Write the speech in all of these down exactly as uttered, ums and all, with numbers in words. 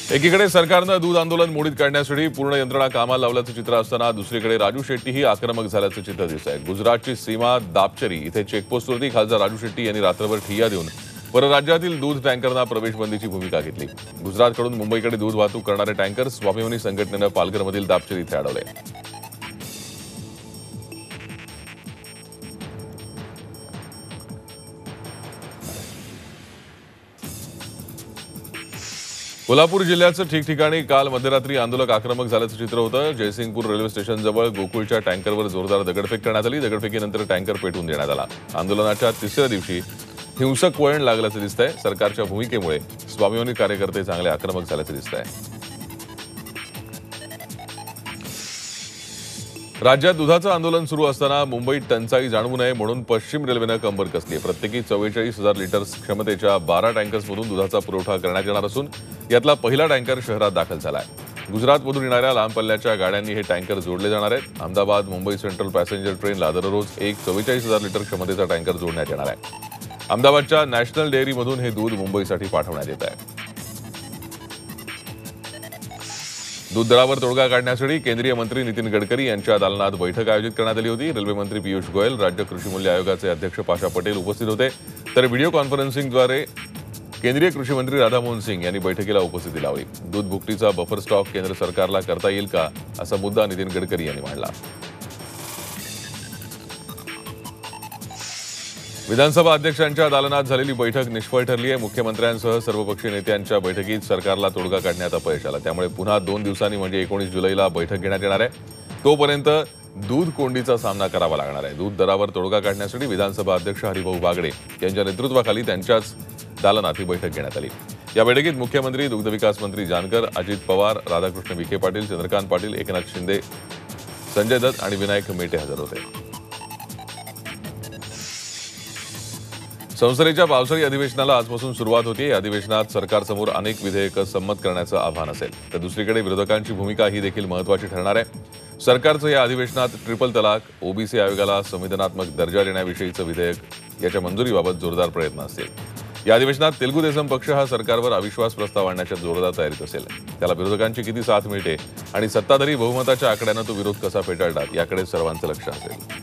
एकीकडे सरकारनं दूध आंदोलन मोडीत काढण्यासाठी पूर्ण यंत्रणा कामाला लावल्याचं चित्र असताना दुसरीकडे राजू शेट्टीही आक्रमक झाल्याचं चित्र दिसत आहे। गुजरातची सीमा दापचरी इथे चेकपोस्टवरती खासदार राजू शेट्टी यांनी रात्रभर ठिय्या देऊन परराज्यातील दूध टँकरना प्रवेशबंदीची भूमिका घेतली। गुजरातकडून मुंबईकडे दूध वाहतूक करणारे टँकर स्वाभिमानी संघटनेनं पालघरमधील दापचरी इथे अडवले। कोल्हापूर जिल्ह्याचं ठिकठिकाणी काल मध्यरात्री आंदोलक आक्रमक झाल्याचं चित्र होतं। जयसिंगपूर रेल्वे स्टेशनजवळ गोकुळच्या टँकरवर जोरदार दगडफेक करण्यात आली। दगडफेकीनंतर टँकर पेटवून देण्यात आला। आंदोलनाच्या तिसऱ्या दिवशी हिंसक वळण लागल्याचं दिसतंय। सरकारच्या भूमिकेमुळे स्वाभिमानी कार्यकर्ते चांगले आक्रमक झाल्याचं दिसतंय। राज्यात दुधाचं आंदोलन सुरू असताना मुंबईत टंचाई जाणवू नये म्हणून पश्चिम रेल्वेनं कंबर कसली। प्रत्येकी चव्वेचाळीस हजार लिटर क्षमतेच्या बारा टँकर्समधून दुधाचा पुरवठा करण्यात येणार असून यातला पहिला टँकर शहरात दाखल झाला आहे। गुजरातमधून येणाऱ्या लांब पल्ल्याच्या गाड्यांनी हे टँकर जोडले जाणार आहेत। अहमदाबाद मुंबई सेंट्रल पॅसेंजर ट्रेनला दररोज एक चव्वेचाळीस हजार लिटर क्षमतेचा टँकर जोडण्यात येणार आहे। अहमदाबादच्या नॅशनल डेअरीमधून हे दूध मुंबईसाठी पाठवण्यात येत आहे। दूध दरावर तोडगा काढण्यासाठी केंद्रीय मंत्री नितीन गडकरी यांच्या दालनात बैठक आयोजित करण्यात आली होती। रेल्वे मंत्री पियुष गोयल, राज्य कृषी मूल्य आयोगाचे अध्यक्ष पाशा पटेल उपस्थित होते, तर व्हिडिओ कॉन्फरन्सिंगद्वारे केंद्रीय कृषी मंत्री राधामोहन सिंग यांनी बैठकीला उपस्थिती लावली। दूध भुकटीचा बफर स्टॉक केंद्र सरकारला करता येईल का, असा मुद्दा नितीन गडकरी यांनी मांडला। विधानसभा अध्यक्षांच्या दालनात झालेली बैठक निष्फळ ठरली आहे। मुख्यमंत्र्यांसह सर्वपक्षीय नेत्यांच्या बैठकीत सरकारला तोडगा काढण्यात अपयश आलं। त्यामुळे पुन्हा दोन दिवसांनी म्हणजे एकोणीस जुलैला बैठक घेण्यात येणार आहे। तोपर्यंत दूध कोंडीचा सामना करावा लागणार आहे। दूध दरावर तोडगा काढण्यासाठी विधानसभा अध्यक्ष हरिभाऊ बागडे यांच्या नेतृत्वाखाली त्यांच्याच दालनात ही बैठक घेण्यात आली। या बैठकीत मुख्यमंत्री, दुग्धविकास मंत्री जानकर, अजित पवार, राधाकृष्ण विखे पाटील, चंद्रकांत पाटील, एकनाथ शिंदे, संजय दत्त आणि विनायक मेटे हजर होते। संसदेच्या पावसाळी अधिवेशनाला आजपासून सुरुवात होती। या अधिवेशनात सरकारसमोर अनेक विधेयकं संमत करण्याचं आव्हान असेल, तर दुसरीकडे विरोधकांची भूमिका ही देखील महत्त्वाची ठरणार आहे। सरकारचं या अधिवेशनात ट्रिपल तलाक, ओबीसी आयोगाला संविधानात्मक दर्जा देण्याविषयीचं विधेयक याच्या मंजुरीबाबत जोरदार प्रयत्न असतील। या अधिवेशनात तेलुगू देसम पक्ष हा सरकारवर अविश्वास प्रस्ताव आणण्याच्या जोरदार तयारीत असेल। त्याला विरोधकांची किती साथ मिळते आणि सत्ताधारी बहुमताच्या आकड्यानं तो विरोध कसा फेटाळतात याकडे सर्वांचं लक्ष असेल।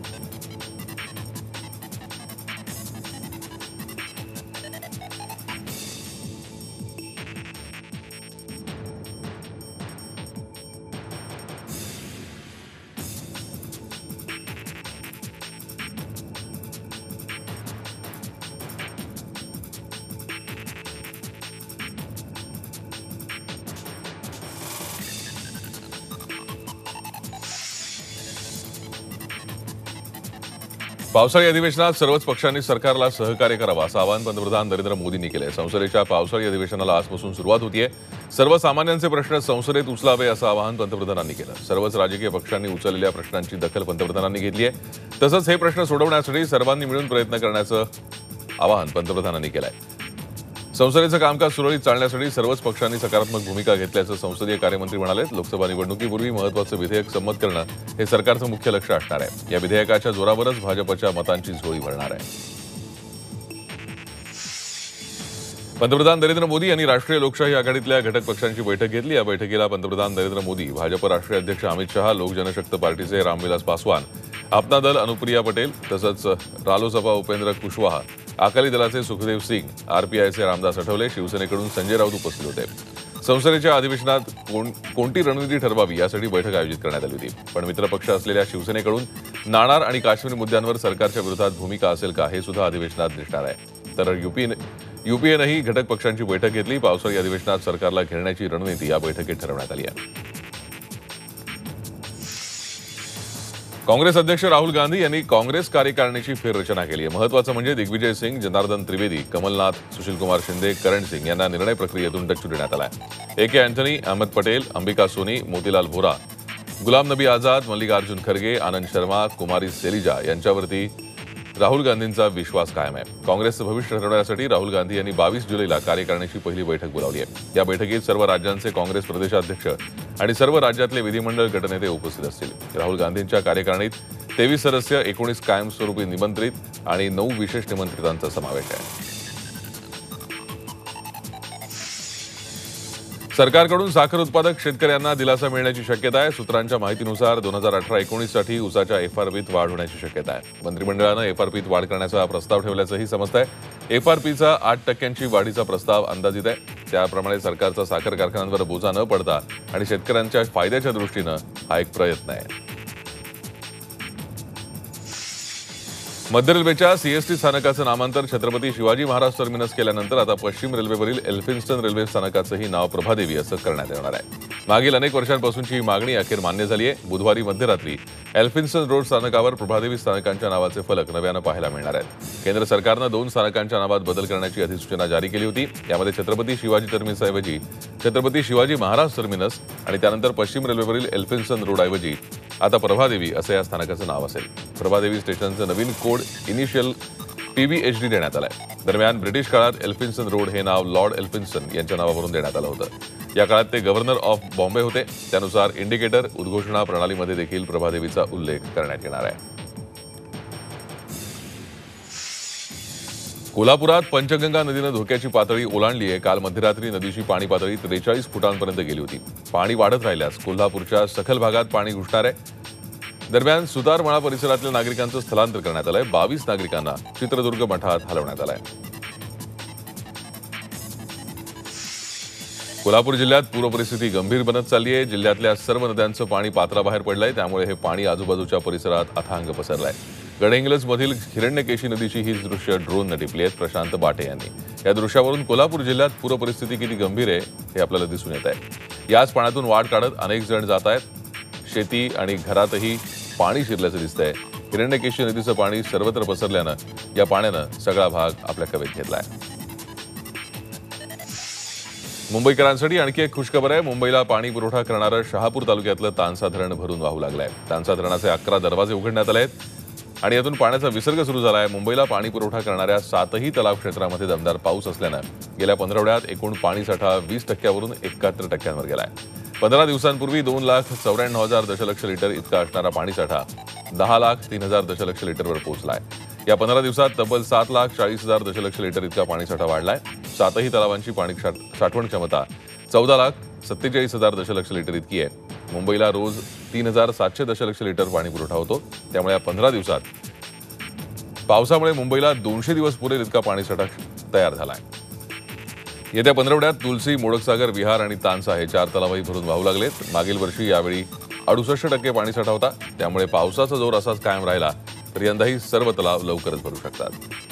पावसाळी अधिवेशनात सर्वच पक्षांनी सरकारला सहकार्य करावं असं आवाहन पंतप्रधान नरेंद्र मोदींनी केलंय। संसदेच्या पावसाळी अधिवेशनाला आजपासून सुरुवात होतीये। सर्वसामान्यांचे प्रश्न संसदेत उचलावे असं आवाहन पंतप्रधानांनी केलं। सर्वच राजकीय पक्षांनी उचललेल्या प्रश्नांची दखल पंतप्रधानांनी घेतली आहे। तसंच हे प्रश्न सोडवण्यासाठी सर्वांनी मिळून प्रयत्न करण्याचं आवाहन पंतप्रधानांनी केलंय। संसदेचं कामकाज सुरळीत चालण्यासाठी सर्वच पक्षांनी सकारात्मक भूमिका घेतल्याचं संसदीय कार्यमंत्री म्हणाले। लोकसभा निवडणुकीपूर्वी महत्त्वाचं विधेयक संमत करणं हे सरकारचं मुख्य लक्ष असणार आहे। या विधेयकाच्या जोरावरच भाजपच्या मतांची झोळी भरणार आहे। पंतप्रधान नरेंद्र मोदी यांनी राष्ट्रीय लोकशाही आघाडीतल्या घटक पक्षांची बैठक घेतली। या बैठकीला पंतप्रधान नरेंद्र मोदी, भाजप राष्ट्रीय अध्यक्ष अमित शहा, लोक जनशक्ती पार्टीचे रामविलास पासवान, अपना दल अनुप्रिया पटेल, तसंच रालोसपा उपेंद्र कुशवाहा, अकाली दलाचे सुखदेव सिंग, आरपीआयचे रामदास आठवले, शिवसेनेकडून संजय राऊत उपस्थित होते। संसदेच्या अधिवेशनात कोण कोणती रणनीती ठरवावी यासाठी बैठक आयोजित करण्यात आली होती। पण मित्रपक्ष असलेल्या शिवसेनेकडून नाणार आणि काश्मीर मुद्द्यांवर सरकारच्या विरोधात भूमिका असेल का, हे सुद्धा अधिवेशनात दिसणार आहे। तर युपी युपीएनंही घटक पक्षांची बैठक घेतली। पावसाळी अधिवेशनात सरकारला घेरण्याची रणनीती या बैठकीत ठरवण्यात आली आहे। काँग्रेस अध्यक्ष राहुल गांधी यांनी काँग्रेस कार्यकारिणीची फेररचना केली आहे। महत्त्वाचं म्हणजे दिग्विजय सिंग, जनार्दन त्रिवेदी, कमलनाथ, सुशीलकुमार शिंदे, करण सिंग यांना निर्णय प्रक्रियेतून डच्चू देण्यात आला आहे। ए के अँथनी, अहमद पटेल, अंबिका सोनी, मोतीलाल व्होरा, गुलाम नबी आझाद, मल्लिकार्जुन खरगे, आनंद शर्मा, कुमारी सेलिजा यांच्यावरती राहुल गांधींचा विश्वास कायम आहे। काँग्रेसचं भविष्य ठरवण्यासाठी राहुल गांधी यांनी बावीस जुलैला कार्यकारिणीची पहिली बैठक बोलावली आहे। या बैठकीत सर्व राज्यांचे काँग्रेस प्रदेशाध्यक्ष आणि सर्व राज्यातले विधिमंडळ गटनेते उपस्थित असतील। राहुल गांधींच्या कार्यकारिणीत तेवीस सदस्य, एकोणीस कायमस्वरूपी निमंत्रित आणि नऊ विशेष निमंत्रितांचा समावेश आहे। सरकारकडून साखर उत्पादक शेतकऱ्यांना दिलासा मिळण्याची शक्यता आहे. सूत्रांच्या माहितीनुसार दोन हजार अठरा एकोणीस साठी ऊसाच्या एफआरपीत वाढ होण्याची शक्यता आहे. मंत्रिमंडळानं एफआरपीत वाढ करण्याचा प्रस्ताव ठेवल्याचंही समजत आहे. एफआरपीचा आठ टक्क्यांची वाढीचा प्रस्ताव अंदाजित आहे. त्याप्रमाणे सरकारचा साखर कारखान्यांवर बोजा न पडता आणि शेतकऱ्यांच्या फायद्याच्या दृष्टीनं हा एक प्रयत्न आहे. मध्य रेल्वेच्या सीएसटी स्थानकाचं नामांतर छत्रपती शिवाजी महाराज टर्मिनस केल्यानंतर आता पश्चिम रेल्वेवरील एल्फिन्स्टन रेल्वे स्थानकाचंही नाव प्रभादेवी असं करण्यात येणार आहे. मागील अनेक वर्षांपासूनची ही मागणी अखेर मान्य झाली आहे. बुधवारी मध्यरात्री एल्फिन्स्टन रोड स्थानकावर प्रभादेवी स्थानकांच्या नावाचे फलक नव्यानं पाहायला मिळणार आहेत. केंद्र सरकारनं दोन स्थानकांच्या नावात बदल करण्याची अधिसूचना जारी केली होती. यामध्ये छत्रपती शिवाजी टर्मिनसऐवजी छत्रपती शिवाजी महाराज टर्मिनस आणि त्यानंतर पश्चिम रेल्वेवरील एल्फिन्स्टन रोडऐवजी आता प्रभादेवी असं या स्थानकाचं नाव असेल. प्रभादेवी स्टेशनचं नवीन कोड इनिशियल पीबीएचडी देण्यात आलंय. दरम्यान ब्रिटिश काळात एल्फिन्स्टन रोड हे नाव लॉर्ड एल्फिन्स्टन यांच्या नावावरून देण्यात आलं होतं. या काळात ते गव्हर्नर ऑफ बॉम्बे होते. त्यानुसार इंडिकेटर उद्घोषणा प्रणालीमध्ये देखील प्रभादेवीचा उल्लेख करण्यात येणार आहे. कोल्हापुरात पंचगंगा नदीनं धोक्याची पातळी ओलांडली आहे. काल मध्यरात्री नदीची पाणी पातळी त्रेचाळीस फुटांपर्यंत गेली होती. पाणी वाढत राहिल्यास कोल्हापूरच्या सखल भागात पाणी घुसणार आहे. दरम्यान सुतारमळा परिसरातल्या नागरिकांचं स्थलांतर करण्यात आलंय. बावीस नागरिकांना चित्रदुर्ग मठात हलवण्यात आलंय. कोल्हापूर जिल्ह्यात पूरपरिस्थिती गंभीर बनत चालली आहे. जिल्ह्यातल्या सर्व नद्यांचं पाणी पात्राबाहेर पडलंय. त्यामुळे हे पाणी आजूबाजूच्या परिसरात अथांग पसरलंय. गडहिंग्लजमधील हिरण्यकेशी नदीची ही दृश्य ड्रोननं टिपली आहेत. प्रशांत बाटे यांनी या दृश्यावरून कोल्हापूर जिल्ह्यात पूरपरिस्थिती किती गंभीर आहे हे आपल्याला दिसून येत आहे. याच पाण्यातून वाट काढत अनेक जण जात आहेत. शेती आणि घरातही पाणी शिरल्याचं दिसतंय. हिरण्यकेशी नदीचं पाणी सर्वत्र पसरल्यानं या पाण्यानं सगळा भाग आपल्या कवेत घेतलाय. मुंबईकरांसाठी आणखी एक खुशखबर आहे. मुंबईला पाणी पुरवठा करणारं शहापूर तालुक्यातलं तानसा धरण भरून वाहू लागलंय. तानसा धरणाचे अकरा दरवाजे उघडण्यात आले आहेत आणि यातून पाण्याचा विसर्ग सुरू झाला आहे. मुंबईला पाणी पुरवठा करणाऱ्या सातही तलाव क्षेत्रामध्ये दमदार पाऊस असल्यानं गेल्या पंधरवड्यात एकूण पाणीसाठा वीस टक्क्यावरून एकाहत्तर टक्क्यांवर गेलाय. पंधरा दिवसांपूर्वी दोन लाख चौऱ्याण्णव हजार दशलक्ष लिटर इतका असणारा पाणीसाठा दहा लाख तीन हजार दशलक्ष लिटरवर पोहोचलाय. या पंधरा दिवसात तब्बल सात लाख चाळीस हजार दशलक्ष लिटर इतका पाणीसाठा वाढलाय. सातही तलावांची पाणी साठवण क्षमता चौदा लाख सत्तेचाळीस हजार दशलक्ष लिटर इतकी आहे. मुंबईला रोज तीन हजार सातशे दशलक्ष लिटर पाणी पुरवठा होतो. त्यामुळे या पंधरा दिवसात पावसामुळे मुंबईला दोनशे दिवस पुरेल इतका पाणीसाठा तयार झालाय. येत्या पंधरवड्यात तुलसी, मोडकसागर, विहार आणि तानसा हे चार तलावही भरून वाहू लागलेत. मागील वर्षी यावेळी अडुसष्ट टक्के पाणीसाठा होता. त्यामुळे पावसाचा जोर असाच कायम राहिला तर यंदाही सर्व तलाव लवकरच भरू शकतात.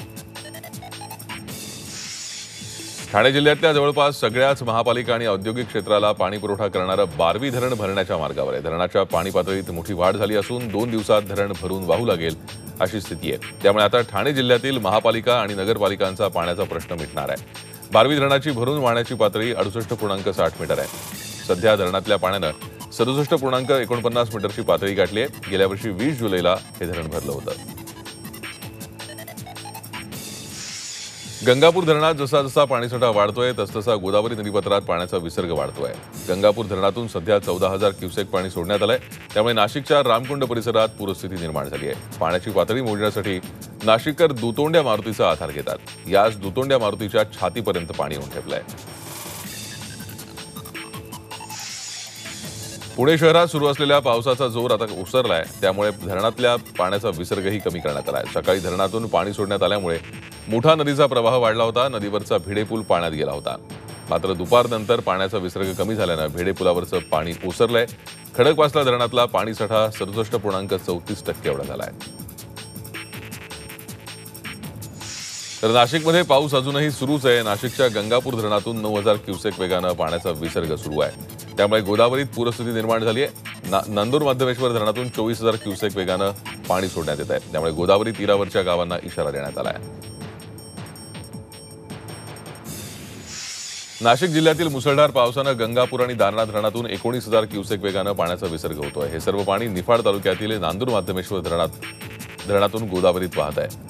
ठाणे जिल्ह्यातल्या जवळपास सगळ्याच महापालिका आणि औद्योगिक क्षेत्राला पाणी पुरवठा करणारं बारवी धरण भरण्याच्या मार्गावर आहे. धरणाच्या पाणी पातळीत मोठी वाढ झाली असून दोन दिवसात धरण भरून वाहू लागेल अशी स्थिती आहे. त्यामुळे आता ठाणे जिल्ह्यातील महापालिका आणि नगरपालिकांचा पाण्याचा प्रश्न मिटणार आहे. बारवी धरणाची भरून वाहण्याची पातळी अडुसष्ट पूर्णांक साठ मीटर आहे. सध्या धरणातल्या पाण्यानं सदुसष्ट पूर्णांक एकोणपन्नास मीटरची पातळी गाठली आहे. गेल्या वर्षी वीस जुलैला हे धरण भरलं होतं. गंगापूर धरणात जसा जसा पाणीसाठा वाढतोय तसतसा गोदावरी नदीपात्रात पाण्याचा विसर्ग वाढतोय. गंगापूर धरणातून सध्या चौदा हजार क्युसेक पाणी सोडण्यात आलंय. त्यामुळे नाशिकच्या रामकुंड परिसरात पूरस्थिती निर्माण झाली आहे. पाण्याची पातळी मोजण्यासाठी नाशिककर दुतोंड्या मारुतीचा आधार घेतात. याच दुतोंड्या मारुतीच्या छातीपर्यंत पाणी येऊन ठेपलंय. पुणे शहरात सुरू असलेल्या पावसाचा जोर आता ओसरलाय. त्यामुळे धरणातल्या पाण्याचा विसर्गही कमी करण्यात आलाय. सकाळी धरणातून पाणी सोडण्यात आल्यामुळे मुठा नदीचा प्रवाह वाढला होता. नदीवरचा भिडे पूल पाण्यात गेला होता. मात्र दुपारनंतर पाण्याचा विसर्ग कमी झाल्यानं भिडे पुलावरचं पाणी ओसरलंय. खडकवासला धरणातला पाणीसाठा सदुसष्ट पूर्णांक चौतीस टक्के एवढा झालाय. तर नाशिकमध्ये पाऊस अजूनही सुरूच आहे. नाशिकच्या गंगापूर धरणातून नऊ हजार क्युसेक वेगानं पाण्याचा विसर्ग सुरू आहे. त्यामुळे गोदावरीत पूरस्थिती निर्माण झाली आहे. नांदूर माध्यमेश्वर धरणातून चोवीस हजार क्युसेक वेगानं पाणी सोडण्यात येत आहे. त्यामुळे गोदावरी तीरावरच्या गावांना इशारा देण्यात आला आहे. नाशिक जिल्ह्यातील मुसळधार पावसानं गंगापूर आणि दारणा धरणातून एकोणीस हजार क्युसेक वेगानं पाण्याचा विसर्ग होतोय. हे सर्व पाणी निफाड तालुक्यातील नांदूर माध्यमेश्वर धरणात धरणातून गोदावरीत वाहत आहे.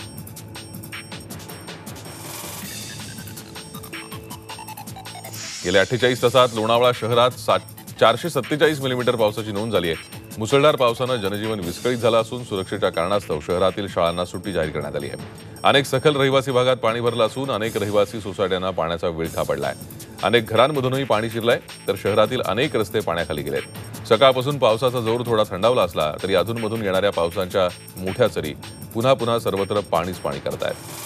गेल्या अठ्ठेचाळीस तासात लोणावळा शहरात चारशे सत्तेचाळीस मिलीमीटर पावसाची नोंद झाली आहे. मुसळधार पावसानं जनजीवन विस्कळीत झालं असून सुरक्षेच्या कारणास्तव शहरातील शाळांना सुट्टी जाहीर करण्यात आली आहे. अनेक सखल रहिवासी भागात पाणी भरलं असून अनेक रहिवासी सोसायट्यांना पाण्याचा विळखा पडलाय. अनेक घरांमधूनही पाणी शिरलंय, तर शहरातील अनेक रस्ते पाण्याखाली गेलेत। सकाळपासून पावसाचा जोर थोडा थंडावला असला तरी अधूनमधून येणाऱ्या पावसाच्या मोठ्या सरी पुन्हा पुन्हा सर्वत्र पाणीच पाणी करतायत।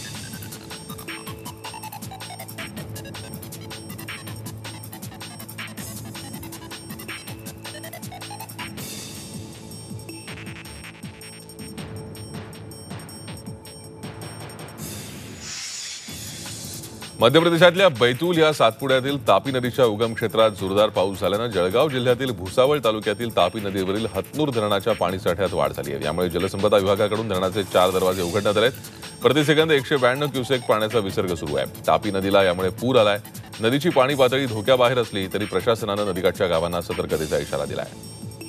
मध्य प्रदेशातल्या बैतूल या सातपुड्यातील तापी नदीच्या उगम क्षेत्रात जोरदार पाऊस झाल्यानं जळगाव जिल्ह्यातील भुसावळ तालुक्यातील तापी नदीवरील हतनूर धरणाच्या पाणीसाठ्यात वाढ झाली आहे। यामुळे जलसंपदा विभागाकडून धरणाचे चार दरवाजे उघडण्यात आले आहेत। प्रतिसेकंद एकशे ब्याण्णव क्युसेक पाण्याचा विसर्ग सुरू आहे। तापी नदीला यामुळे पूर आलाय। नदीची पाणी पातळी धोक्याबाहेर असली तरी प्रशासनानं नदीकाठच्या गावांना सतर्कतेचा इशारा दिला आहे।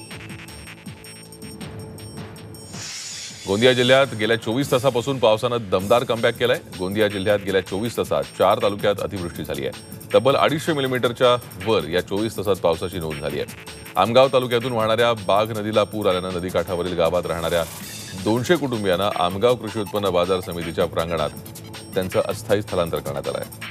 गोंदिया जिल्ह्यात गेल्या चोवीस तासापासून पावसानं दमदार कमबॅक केलाय। गोंदिया जिल्ह्यात गेल्या चोवीस तासात चार तालुक्यात अतिवृष्टी झाली आहे। तब्बल अडीचशे मिलीमीटरच्या वर या चोवीस तासात पावसाची नोंद झाली आहे। आमगाव तालुक्यातून वाहणाऱ्या बाघ नदीला पूर आल्यानं नदीकाठावरील गावात राहणाऱ्या दोनशे कुटुंबियांना आमगाव कृषी उत्पन्न बाजार समितीच्या प्रांगणात त्यांचं अस्थायी स्थलांतर करण्यात आलं आहे।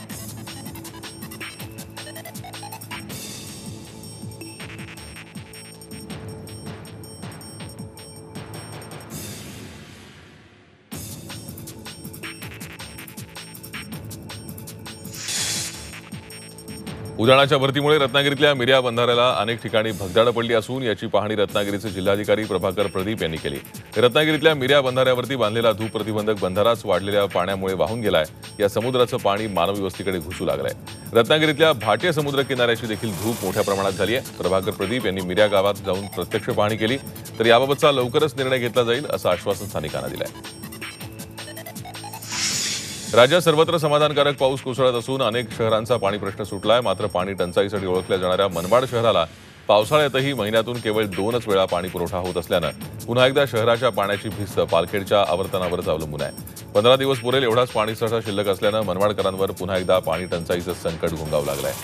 उधाणाच्या भरतीमुळे रत्नागिरीतल्या मिऱ्या बंधाऱ्याला अनेक ठिकाणी भगदाड पडली असून याची पाहणी रत्नागिरीचे जिल्हाधिकारी प्रभाकर प्रदीप यांनी केली। रत्नागिरीतल्या मिऱ्या बंधाऱ्यावरती बांधलेला धूप प्रतिबंधक बंधाराच वाढलेल्या पाण्यामुळे वाहून गेलाय। या समुद्राचं पाणी मानवी वस्तीकडे घुसू लागलंय। रत्नागिरीतल्या भाटे समुद्र किनाऱ्याची देखील धूप मोठ्या प्रमाणात झाली आहे। प्रभाकर प्रदीप यांनी मिऱ्या गावात जाऊन प्रत्यक्ष पाहणी केली, तर याबाबतचा लवकरच निर्णय घेतला जाईल असं आश्वासन स्थानिकांना दिलंय। राज्यात सर्वत्र समाधानकारक पाऊस कोसळत असून अनेक शहरांचा पाणी प्रश्न सुटलाय। मात्र पाणी टंचाईसाठी ओळखल्या जाणाऱ्या मनमाड शहराला पावसाळ्यातही महिन्यातून केवळ दोनच वेळा पाणी पुरवठा होत असल्यानं पुन्हा एकदा शहराच्या पाण्याची भिस्त पालखेडच्या आवर्तनावरच अवलंबून आहे। पंधरा दिवस पुरेल एवढाच पाणीसाठा शिल्लक असल्यानं मनमाडकरांवर पुन्हा एकदा पाणी टंचाईचं संकट घोंगावू लागलंय।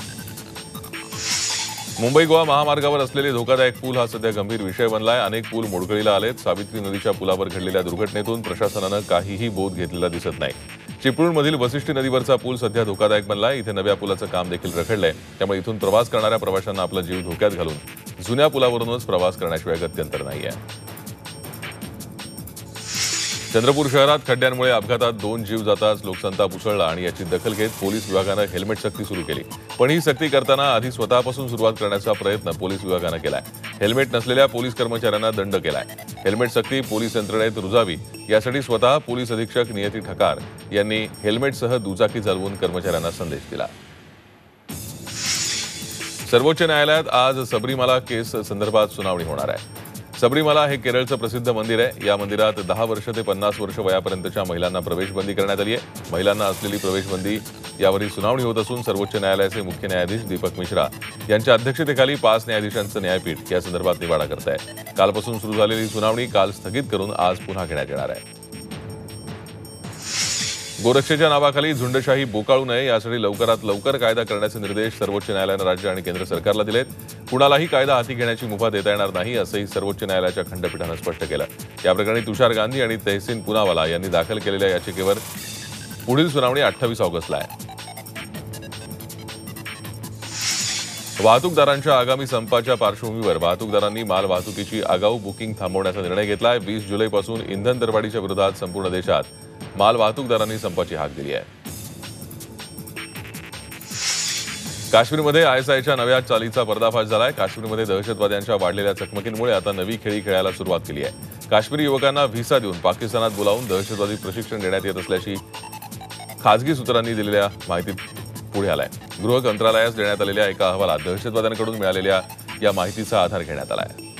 मुंबई गोवा महामार्गावर असलेले धोकादायक पूल हा सध्या गंभीर विषय बनलाय। अनेक पूल मोडकळीला आलेत। सावित्री नदीच्या पुलावर घडलेल्या दुर्घटनेतून प्रशासनानं काहीही बोध घेतलेला दिसत नाही। चिपळूणमधील वसिष्ठी नदीवरचा पूल सध्या धोकादायक बनलाय। इथे नव्या पुलाचं काम देखील रखडलंय, त्यामुळे इथून प्रवास करणाऱ्या प्रवाशांना आपला जीव धोक्यात घालून जुन्या पुलावरूनच प्रवास करण्याशिवाय गत्यंतर नाहीये। चंद्रपूर शहरात खड्ड्यांमुळे अपघातात दोन जीव जाताच लोकसंताप उसळला आणि याची दखल घेत पोलीस विभागानं हेल्मेट सक्ती सुरू केली। पण ही सक्ती करताना आधी स्वतःपासून सुरुवात करण्याचा प्रयत्न पोलीस विभागानं केलाय। हेल्मेट नसलेल्या पोलीस कर्मचाऱ्यांना दंड केलाय। हेल्मेट सक्ती पोलीस यंत्रणेत रुजावी यासाठी स्वतः पोलीस अधीक्षक नियती ठकार यांनी हेल्मेटसह दुचाकी चालवून कर्मचाऱ्यांना संदेश दिला। सर्वोच्च न्यायालयात आज सबरीमाला केस संदर्भात सुनावणी होणार आहे। सबरीमाला हे केरळचं प्रसिद्ध मंदिर आहे। या मंदिरात दहा वर्ष ते पन्नास वर्ष वयापर्यंतच्या महिलांना प्रवेशबंदी करण्यात आली आहे। महिलांना असलेली प्रवेशबंदी यावरील सुनावणी होत असून सर्वोच्च न्यायालयाचे मुख्य न्यायाधीश दीपक मिश्रा यांच्या अध्यक्षतेखाली पाच न्यायाधीशांचं न्यायपीठ या संदर्भात निवाडा करत आहे। कालपासून सुरू झालेली सुनावणी काल स्थगित करून आज पुन्हा घेण्यात येणार आहे। गोरक्षेच्या नावाखाली झुंडशाही बोकाळू नये यासाठी लवकरात लवकर कायदा करण्याचे निर्देश सर्वोच्च न्यायालयानं राज्य आणि केंद्र सरकारला दिलेत। कुणालाही कायदा हाती घेण्याची मुभा देता येणार नाही असंही सर्वोच्च न्यायालयाच्या खंडपीठानं स्पष्ट केलं। या प्रकरणी तुषार गांधी आणि तहसीन पुनावाला यांनी दाखल केलेल्या याचिकेवर पुढील सुनावणी अठ्ठावीस ऑगस्टला आहे। वाहतूकदारांच्या आगामी संपाच्या पार्श्वभूमीवर वाहतूकदारांनी माल वाहतुकीची आगाऊ बुकिंग थांबवण्याचा निर्णय घेतलाय। वीस जुलैपासून इंधन दरवाढीच्या विरोधात संपूर्ण देशात माल वाहतूकदारांनी संपाची हाक दिली आहे। काश्मीरमध्ये आयएसआयच्या नव्या चालीचा पर्दाफाश झालाय। काश्मीरमध्ये दहशतवाद्यांच्या वाढलेल्या चकमकींमुळे आता नवी खेळी खेळायला सुरुवात केली आहे। काश्मीरी युवकांना व्हिसा देऊन पाकिस्तानात बोलावून दहशतवादी प्रशिक्षण देण्यात येत असल्याची खासगी सूत्रांनी दिलेल्या माहितीत पुढे आलाय। गृह मंत्रालयास देण्यात आलेल्या एका अहवालात दहशतवाद्यांकडून मिळालेल्या या माहितीचा आधार घेण्यात आलाय।